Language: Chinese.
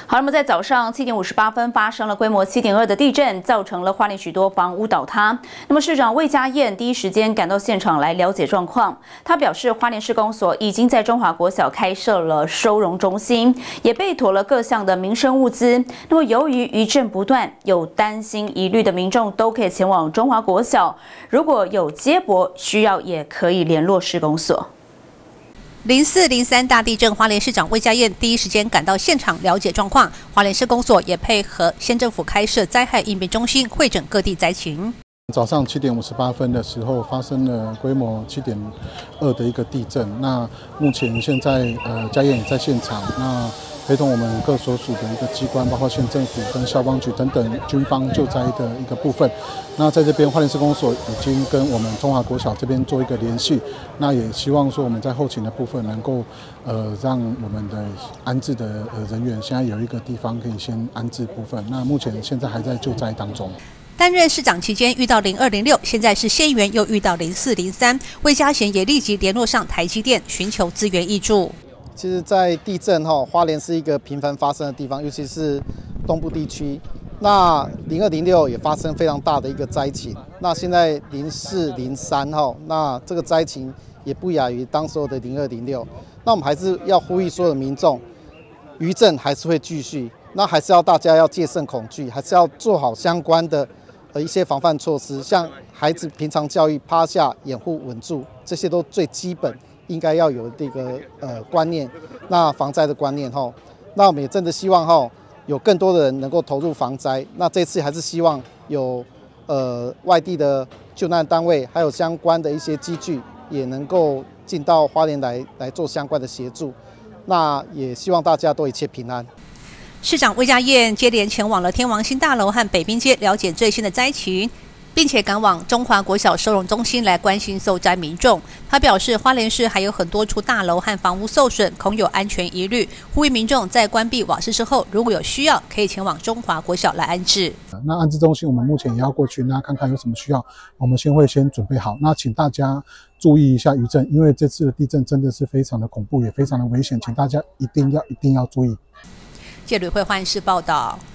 好，那么在早上7点58分发生了规模7.2的地震，造成了花莲许多房屋倒塌。那么市长魏家燕第一时间赶到现场来了解状况。他表示，花莲市公所已经在中华国小开设了收容中心，也备妥了各项的民生物资。那么由于余震不断，有担心疑虑的民众都可以前往中华国小，如果有接驳需要，也可以联络市公所。 04、03大地震，花莲市长魏家燕第一时间赶到现场了解状况。花莲市公所也配合县政府开设灾害应变中心，会诊各地灾情。 早上7点58分的时候，发生了规模7.2的一个地震。那目前现在家燕也在现场，那陪同我们各所属的一个机关，包括县政府跟消防局等等军方救灾的一个部分。那在这边花莲市公所已经跟我们中华国小这边做一个联系，那也希望说我们在后勤的部分能够让我们的安置的人员现在有一个地方可以先安置部分。那目前现在还在救灾当中。 担任市长期间遇到02、06，现在是县议员又遇到04、03，魏家贤也立即联络上台积电，寻求资源挹注。 其实，在地震花莲是一个频繁发生的地方，尤其是东部地区。那02、06也发生非常大的一个灾情。那现在04、03那这个灾情也不亚于当时候的02、06。那我们还是要呼吁所有的民众，余震还是会继续，那还是要大家要戒慎恐惧，还是要做好相关的一些防范措施，像孩子平常教育趴下、掩护、稳住，这些都最基本。应该要有这个观念，那防灾的观念那我们也真的希望有更多的人能够投入防灾。那这次还是希望有外地的救难单位，还有相关的一些机具，也能够进到花莲来做相关的协助。那也希望大家都一切平安。 市长魏家燕接连前往了天王星大楼和北滨街，了解最新的灾情，并且赶往中华国小收容中心来关心受灾民众。他表示，花莲市还有很多处大楼和房屋受损，恐有安全疑虑，呼吁民众在关闭瓦斯之后，如果有需要，可以前往中华国小来安置。 那安置中心我们目前也要过去，那看看有什么需要，我们会先准备好。那请大家注意一下余震，因为这次的地震真的是非常的恐怖，也非常的危险，请大家一定要注意。 谢吕慧焕视报道。